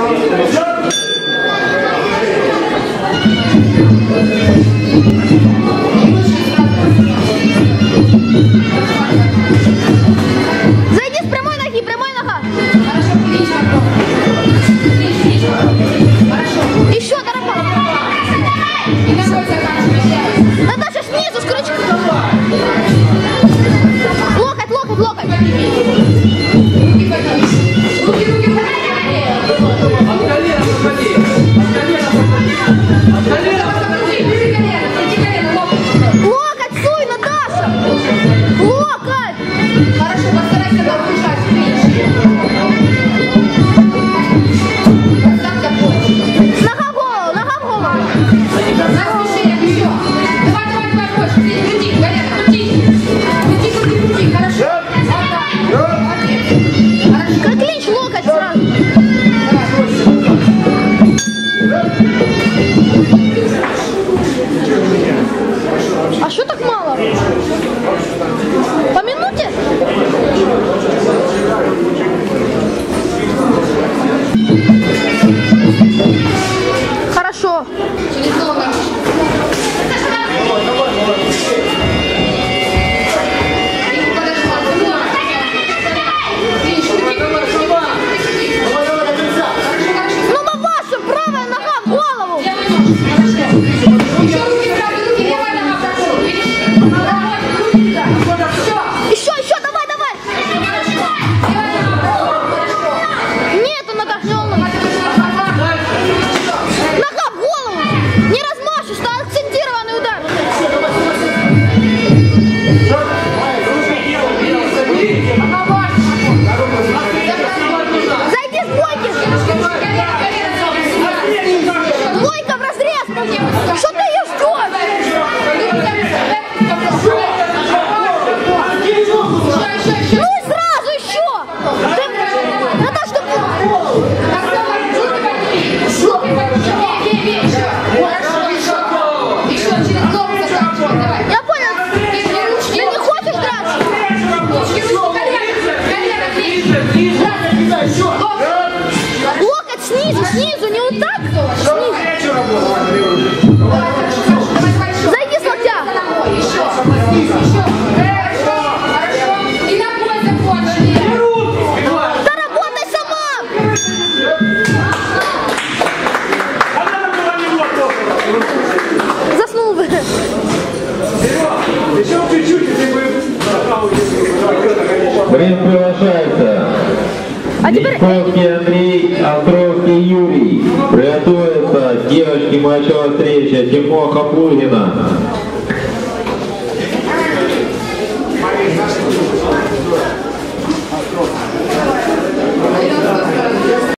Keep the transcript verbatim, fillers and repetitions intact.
Зайди с прямой ноги, прямой нога. Еще, дорога. Наташа, снизу, с крючка. Локоть, локоть, локоть. Руки, руки, от колена, подходи. От колена, подходи. Локоть, суй, Наташа. Локоть. Хорошо, постарайся поддержать плечи. Нога в голову, нога в голову. На смещение, еще. Давай, давай, давай, больше. Крути, колено, крути. Крути, крути, крути, хорошо. Вот так. Молодец. Хорошо. Как клинч, локоть сразу. А что так мало? По минуте? Хорошо. Через много. Ну, Маваша, правая нога в голову. Еще, еще, давай, давай. Нету нога, не волнуйся. Нога в голову. Не размашешь, это акцентированный удар. Зайди с двойки. Двойка в разрез. Что ты ее ждешь? Ну и сразу еще! Наташа, что... Я понял. Ты не хочешь драться? Локоть снизу, снизу, не вот так. Снизу. Зайди с локтя. Да работай сама! Заснул бы. Еще чуть-чуть, если бы... Время приглашается. А теперь... Мисковский Андрей, Островский Юрий. Приготовиться. Девочки, мальчевая встреча. Тимоха Пулгина.